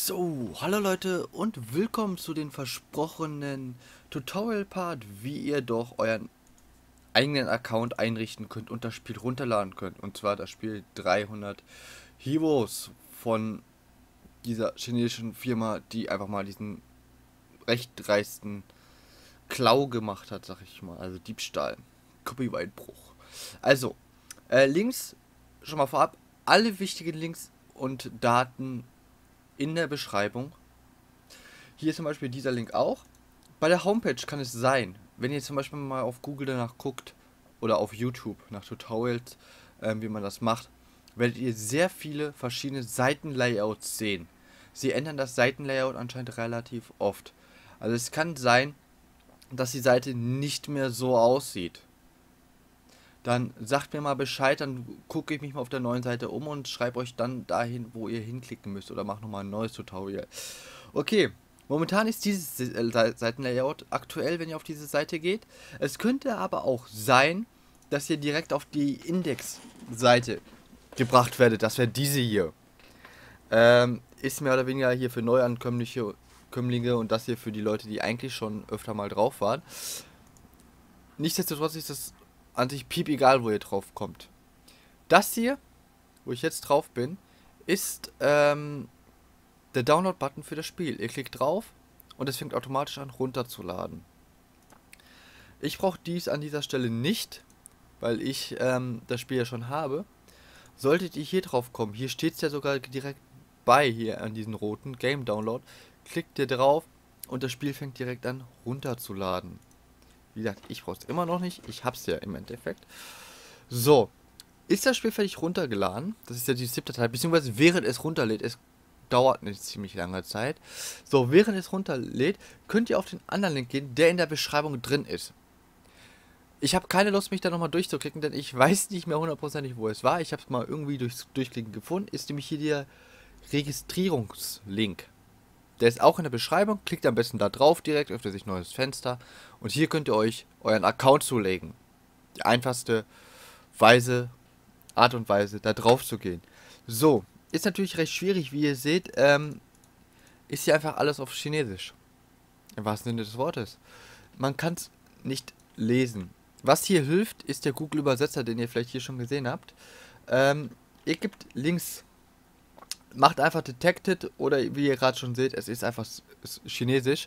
So, hallo Leute und willkommen zu den versprochenen Tutorial-Part, wie ihr doch euren eigenen Account einrichten könnt und das Spiel runterladen könnt. Und zwar das Spiel 300 Heroes von dieser chinesischen Firma, die einfach mal diesen recht dreisten Klau gemacht hat, sag ich mal. Also Diebstahl, Copyright-Bruch. Also, Links, schon mal vorab, alle wichtigen Links und Daten in der Beschreibung. Hier ist zum Beispiel dieser Link auch. Bei der Homepage kann es sein, wenn ihr zum Beispiel mal auf Google danach guckt oder auf YouTube nach Tutorials, wie man das macht, werdet ihr sehr viele verschiedene Seitenlayouts sehen. Sie ändern das Seitenlayout anscheinend relativ oft. Also es kann sein, dass die Seite nicht mehr so aussieht. Dann sagt mir mal Bescheid, dann gucke ich mich mal auf der neuen Seite um und schreibe euch dann dahin, wo ihr hinklicken müsst oder mache nochmal ein neues Tutorial. Okay, momentan ist dieses Seitenlayout aktuell, wenn ihr auf diese Seite geht. Es könnte aber auch sein, dass ihr direkt auf die Index-Seite gebracht werdet. Das wäre diese hier. Ist mehr oder weniger hier für Neuankömmlinge und das hier für die Leute, die eigentlich schon öfter mal drauf waren. Nichtsdestotrotz ist das an sich piep egal, wo ihr drauf kommt. Das hier, wo ich jetzt drauf bin, ist der Download-Button für das Spiel. Ihr klickt drauf und es fängt automatisch an runterzuladen. Ich brauche dies an dieser Stelle nicht, weil ich das Spiel ja schon habe. Solltet ihr hier drauf kommen, hier steht es ja sogar direkt bei, hier an diesen roten Game Download, klickt ihr drauf und das Spiel fängt direkt an runterzuladen. Wie gesagt, ich brauche es immer noch nicht, ich habe es ja im Endeffekt. So, ist das Spiel fertig runtergeladen? Das ist ja die ZIP-Datei, beziehungsweise während es runterlädt, es dauert eine ziemlich lange Zeit. So, während es runterlädt, könnt ihr auf den anderen Link gehen, der in der Beschreibung drin ist. Ich habe keine Lust, mich da nochmal durchzuklicken, denn ich weiß nicht mehr hundertprozentig, wo es war. Ich habe es mal irgendwie durchs Durchklicken gefunden. Ist nämlich hier der Registrierungslink. Der ist auch in der Beschreibung. Klickt am besten da drauf direkt, öffnet sich ein neues Fenster. Und hier könnt ihr euch euren Account zulegen. Die einfachste Art und Weise, da drauf zu gehen. So, ist natürlich recht schwierig, wie ihr seht. Ist hier einfach alles auf Chinesisch. Im wahrsten Sinne des Wortes. Man kann es nicht lesen. Was hier hilft, ist der Google-Übersetzer, den ihr vielleicht hier schon gesehen habt. Ihr gebt links, macht einfach Detected oder wie ihr gerade schon seht, es ist einfach Chinesisch.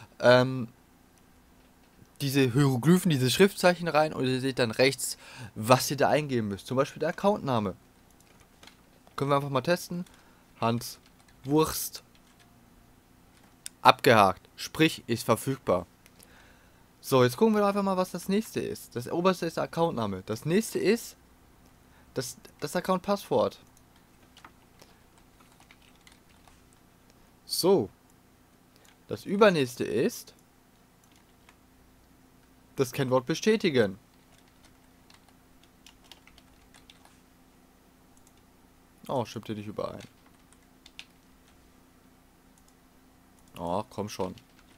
Diese Hieroglyphen, diese Schriftzeichen rein und ihr seht dann rechts, was ihr da eingeben müsst. Zum Beispiel der Accountname. Können wir einfach mal testen. Hans Wurst. Abgehakt. Sprich, ist verfügbar. So, jetzt gucken wir doch einfach mal, was das nächste ist. Das oberste ist der Accountname. Das nächste ist das Account-Passwort. So. Das übernächste ist das Kennwort bestätigen. Oh, stimmt hier nicht überein. Oh, komm schon.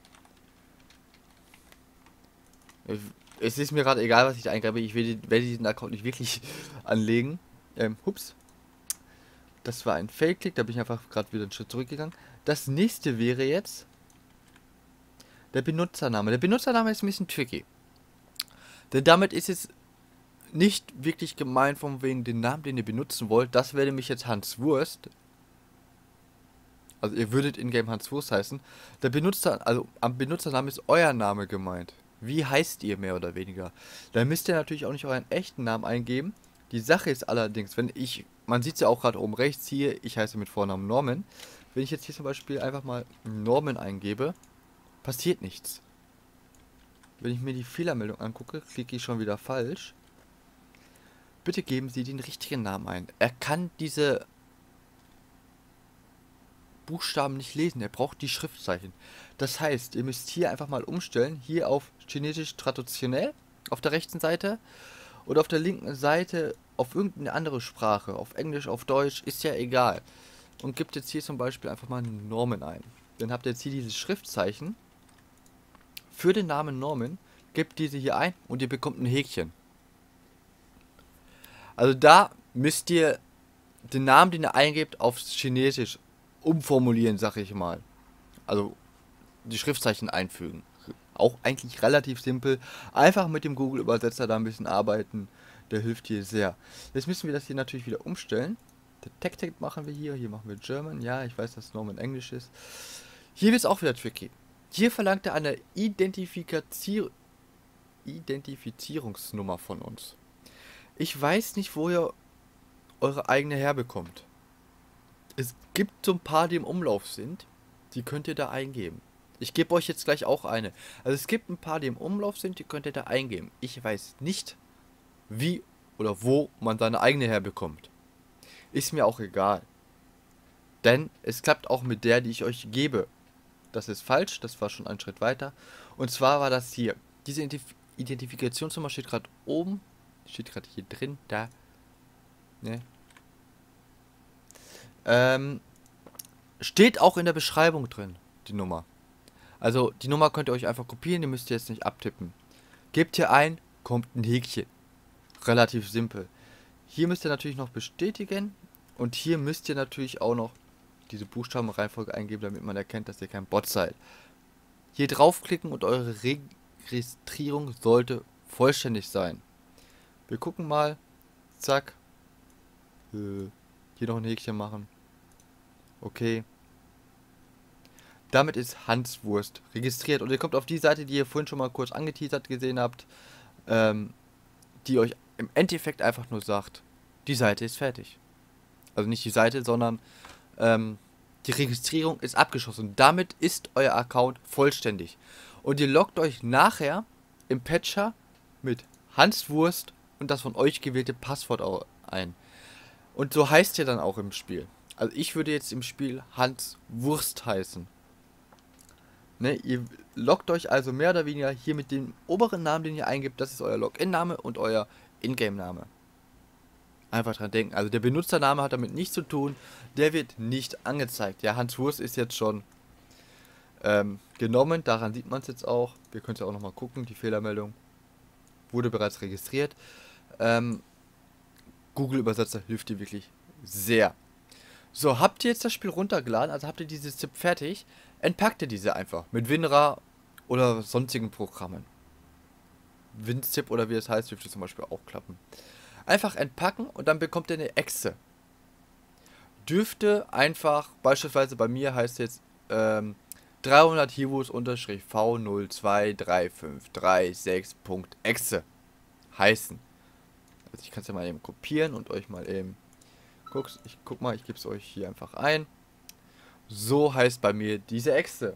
Es ist mir gerade egal, was ich da eingebe. Ich werde diesen Account nicht wirklich anlegen. Hups. Das war ein Fake-Klick. Da bin ich einfach gerade wieder einen Schritt zurückgegangen. Das nächste wäre jetzt der Benutzername. Der Benutzername ist ein bisschen tricky. Denn damit ist es nicht wirklich gemeint von wegen den Namen, den ihr benutzen wollt. Das wäre nämlich jetzt Hans Wurst. Also ihr würdet in-game Hans Wurst heißen. Der Benutzer, also am Benutzernamen ist euer Name gemeint. Wie heißt ihr mehr oder weniger? Da müsst ihr natürlich auch nicht euren echten Namen eingeben. Die Sache ist allerdings, man sieht es ja auch gerade oben rechts hier, ich heiße mit Vornamen Norman. Wenn ich jetzt hier zum Beispiel einfach mal Norman eingebe, passiert nichts. Wenn ich mir die Fehlermeldung angucke, klicke ich schon wieder falsch. Bitte geben Sie den richtigen Namen ein. Er kann diese Buchstaben nicht lesen, er braucht die Schriftzeichen. Das heißt, ihr müsst hier einfach mal umstellen, hier auf Chinesisch traditionell, auf der rechten Seite, und auf der linken Seite auf irgendeine andere Sprache, auf Englisch, auf Deutsch, ist ja egal. Und gebt jetzt hier zum Beispiel einfach mal Norman ein. Dann habt ihr jetzt hier dieses Schriftzeichen. Für den Namen Norman, gebt diese hier ein und ihr bekommt ein Häkchen. Also da müsst ihr den Namen, den ihr eingebt, auf Chinesisch umformulieren, sag ich mal. Also die Schriftzeichen einfügen. Auch eigentlich relativ simpel. Einfach mit dem Google-Übersetzer da ein bisschen arbeiten. Der hilft hier sehr. Jetzt müssen wir das hier natürlich wieder umstellen. Der Text machen wir hier. Hier machen wir German. Ja, ich weiß, dass Norman Englisch ist. Hier wird es auch wieder tricky. Hier verlangt er eine Identifizierungsnummer von uns. Ich weiß nicht, wo ihr eure eigene herbekommt. Es gibt so ein paar, die im Umlauf sind. Die könnt ihr da eingeben. Ich gebe euch jetzt gleich auch eine. Also es gibt ein paar, die im Umlauf sind, die könnt ihr da eingeben. Ich weiß nicht, wie oder wo man seine eigene herbekommt. Ist mir auch egal. Denn es klappt auch mit der, die ich euch gebe. Das ist falsch, das war schon ein Schritt weiter. Und zwar war das hier. Diese Identifikationsnummer steht gerade oben. Steht gerade hier drin, da. Ne? Steht auch in der Beschreibung drin, die Nummer. Also die Nummer könnt ihr euch einfach kopieren, die müsst ihr jetzt nicht abtippen. Gebt hier ein, kommt ein Häkchen. Relativ simpel. Hier müsst ihr natürlich noch bestätigen und hier müsst ihr natürlich auch noch diese Buchstabenreihenfolge eingeben, damit man erkennt, dass ihr kein Bot seid. Hier draufklicken und eure Registrierung sollte vollständig sein. Wir gucken mal. Zack. Hier noch ein Häkchen machen. Okay. Damit ist Hanswurst registriert. Und ihr kommt auf die Seite, die ihr vorhin schon mal kurz angeteasert gesehen habt, die euch im Endeffekt einfach nur sagt, die Seite ist fertig. Also nicht die Seite, sondern die Registrierung ist abgeschlossen. Damit ist euer Account vollständig. Und ihr loggt euch nachher im Patcher mit Hanswurst und das von euch gewählte Passwort ein. Und so heißt ihr dann auch im Spiel. Also ich würde jetzt im Spiel Hans Wurst heißen. Ne, ihr loggt euch also mehr oder weniger hier mit dem oberen Namen, den ihr eingibt. Das ist euer Login-Name und euer Ingame-Name. Einfach dran denken. Also der Benutzername hat damit nichts zu tun. Der wird nicht angezeigt. Ja, Hans Wurst ist jetzt schon genommen. Daran sieht man es jetzt auch. Wir können es ja auch nochmal gucken. Die Fehlermeldung wurde bereits registriert. Google-Übersetzer hilft dir wirklich sehr. So, habt ihr jetzt das Spiel runtergeladen, also habt ihr diese ZIP fertig, entpackt ihr diese einfach mit WinRAR oder sonstigen Programmen. WinZip oder wie es heißt, dürfte zum Beispiel auch klappen. Einfach entpacken und dann bekommt ihr eine Exe. Dürfte einfach, beispielsweise bei mir heißt jetzt 300 Hivos-V0235336.exe heißen. Also ich kann es ja mal eben kopieren und euch mal eben guck mal, ich gebe es euch hier einfach ein. So heißt bei mir diese Exe.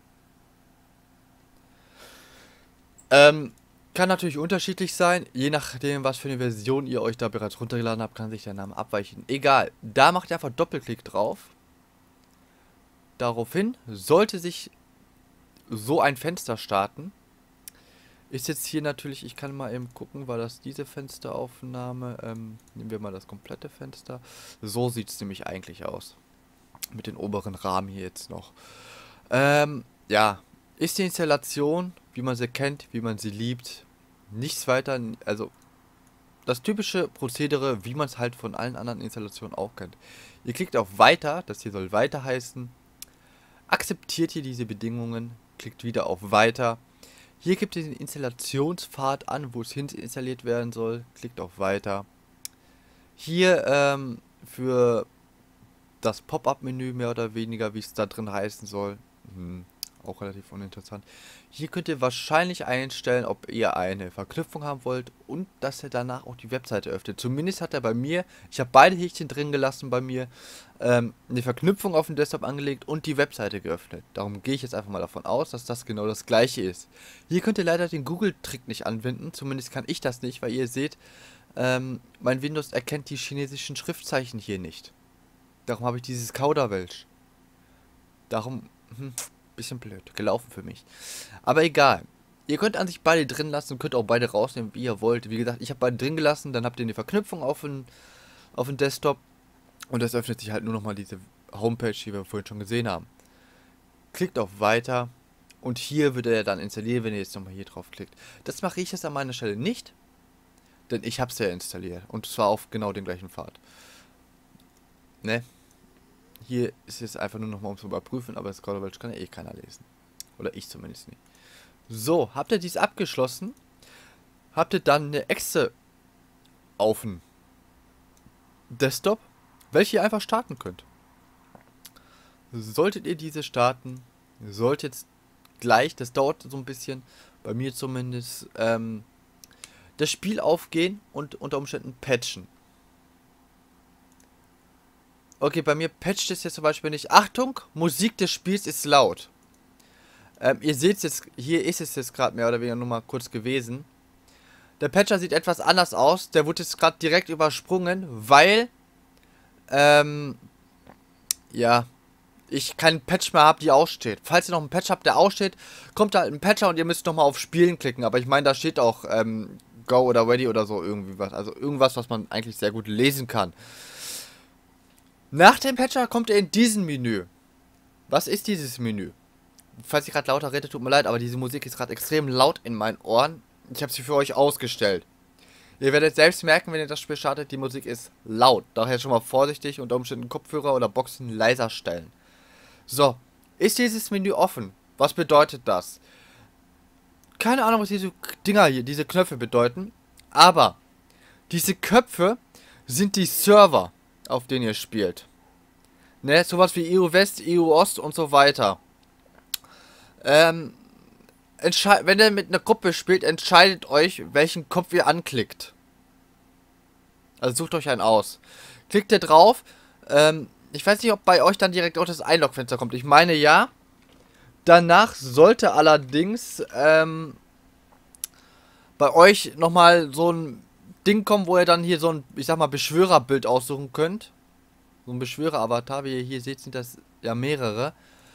Kann natürlich unterschiedlich sein. Je nachdem, was für eine Version ihr euch da bereits runtergeladen habt, kann sich der Name abweichen. Egal. Da macht ihr einfach Doppelklick drauf. Daraufhin sollte sich so ein Fenster starten. Ist jetzt hier natürlich, ich kann mal eben gucken, war das diese Fensteraufnahme? Nehmen wir mal das komplette Fenster. So sieht es nämlich eigentlich aus. Mit den oberen Rahmen hier jetzt noch. Ja, ist die Installation, wie man sie kennt, wie man sie liebt, nichts weiter, also das typische Prozedere, wie man es halt von allen anderen Installationen auch kennt. Ihr klickt auf Weiter, das hier soll Weiter heißen, akzeptiert hier diese Bedingungen, klickt wieder auf Weiter. Hier gibt ihr den Installationspfad an, wo es hin installiert werden soll. Klickt auf Weiter. Hier für das Pop-up-Menü mehr oder weniger, wie es da drin heißen soll. Auch relativ uninteressant. Hier könnt ihr wahrscheinlich einstellen, ob ihr eine Verknüpfung haben wollt und dass er danach auch die Webseite öffnet. Zumindest hat er bei mir, ich habe beide Häkchen drin gelassen bei mir, eine Verknüpfung auf dem Desktop angelegt und die Webseite geöffnet. Darum gehe ich jetzt einfach mal davon aus, dass das genau das gleiche ist. Hier könnt ihr leider den Google-Trick nicht anwenden, zumindest kann ich das nicht, weil ihr seht, mein Windows erkennt die chinesischen Schriftzeichen hier nicht. Darum habe ich dieses Kauderwelsch. Darum, bisschen blöd gelaufen für mich. Aber egal. Ihr könnt an sich beide drin lassen und könnt auch beide rausnehmen, wie ihr wollt. Wie gesagt, ich habe beide drin gelassen, dann habt ihr eine Verknüpfung auf den Desktop und das öffnet sich halt nur nochmal diese Homepage, die wir vorhin schon gesehen haben. Klickt auf Weiter und hier wird er dann installiert, wenn ihr jetzt nochmal hier drauf klickt. Das mache ich jetzt an meiner Stelle nicht, denn ich habe es ja installiert und zwar auf genau den gleichen Pfad. Ne? Hier ist jetzt einfach nur nochmal um zu überprüfen, aber das Kauderwelsch kann ja eh keiner lesen. Oder ich zumindest nicht. So, habt ihr dies abgeschlossen? Habt ihr dann eine Exe auf dem Desktop, welche ihr einfach starten könnt. Solltet ihr diese starten, sollte jetzt gleich, das dauert so ein bisschen, bei mir zumindest, das Spiel aufgehen und unter Umständen patchen. Okay, bei mir patcht es jetzt zum Beispiel nicht. Achtung, Musik des Spiels ist laut. Ihr seht es jetzt, hier ist es jetzt gerade mehr oder weniger nur mal kurz gewesen. Der Patcher sieht etwas anders aus. Der wurde jetzt gerade direkt übersprungen, weil, ja, ich keinen Patch mehr habe, die aussteht. Falls ihr noch einen Patch habt, der aussteht, kommt da ein Patcher und ihr müsst nochmal auf Spielen klicken. Aber ich meine, da steht auch Go oder Ready oder so irgendwie was. Also irgendwas, was man eigentlich sehr gut lesen kann. Nach dem Patcher kommt ihr in diesen Menü. Was ist dieses Menü? Falls ich gerade lauter rede, tut mir leid, aber diese Musik ist gerade extrem laut in meinen Ohren. Ich habe sie für euch ausgestellt. Ihr werdet selbst merken, wenn ihr das Spiel startet, die Musik ist laut. Daher schon mal vorsichtig unter Umständen Kopfhörer oder Boxen leiser stellen. So, ist dieses Menü offen? Was bedeutet das? Keine Ahnung, was diese Dinger hier, diese Knöpfe bedeuten. Aber diese Köpfe sind die Server, auf denen ihr spielt. Ne, sowas wie EU West, EU Ost und so weiter. Wenn ihr mit einer Gruppe spielt, entscheidet euch, welchen Kopf ihr anklickt. Also sucht euch einen aus. Klickt ihr drauf. Ich weiß nicht, ob bei euch dann direkt auch das Einlogfenster kommt. Ich meine ja. Danach sollte allerdings bei euch nochmal so ein Ding kommen, wo ihr dann hier so ein, ich sag mal, Beschwörerbild aussuchen könnt. So ein Beschwörer-Avatar, wie ihr hier seht, sind das ja mehrere.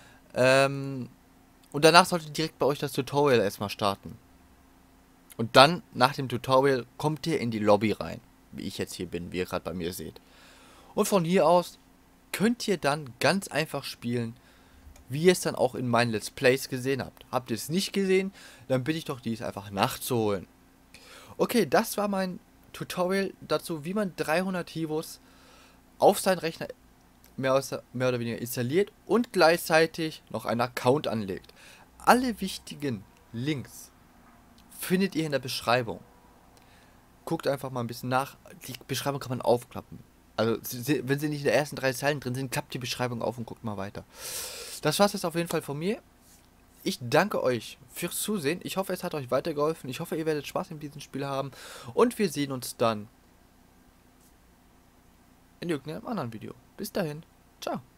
Und danach sollte direkt bei euch das Tutorial erstmal starten. Und dann, nach dem Tutorial, kommt ihr in die Lobby rein. Wie ich jetzt hier bin, wie ihr gerade bei mir seht. Und von hier aus könnt ihr dann ganz einfach spielen, wie ihr es dann auch in meinen Let's Plays gesehen habt. Habt ihr es nicht gesehen, dann bitte ich doch, dies einfach nachzuholen. Okay, das war mein Tutorial dazu, wie man 300 Hivos auf seinen Rechner mehr oder weniger installiert und gleichzeitig noch einen Account anlegt. Alle wichtigen Links findet ihr in der Beschreibung. Guckt einfach mal ein bisschen nach. Die Beschreibung kann man aufklappen. Also, wenn sie nicht in den ersten 3 Zeilen drin sind, klappt die Beschreibung auf und guckt mal weiter. Das war's jetzt auf jeden Fall von mir. Ich danke euch fürs Zusehen. Ich hoffe, es hat euch weitergeholfen. Ich hoffe, ihr werdet Spaß in diesem Spiel haben. Und wir sehen uns dann in irgendeinem anderen Video. Bis dahin. Ciao.